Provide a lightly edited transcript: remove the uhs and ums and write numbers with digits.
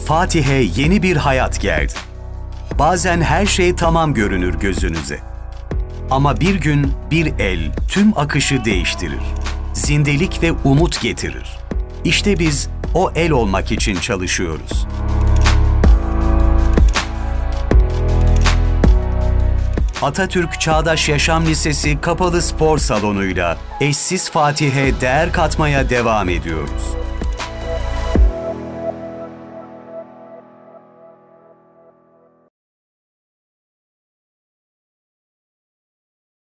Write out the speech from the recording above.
Fatih'e yeni bir hayat geldi. Bazen her şey tamam görünür gözünüze. Ama bir gün bir el tüm akışı değiştirir. Zindelik ve umut getirir. İşte biz o el olmak için çalışıyoruz. Atatürk Çağdaş Yaşam Lisesi Kapalı Spor Salonu'yla eşsiz Fatih'e değer katmaya devam ediyoruz.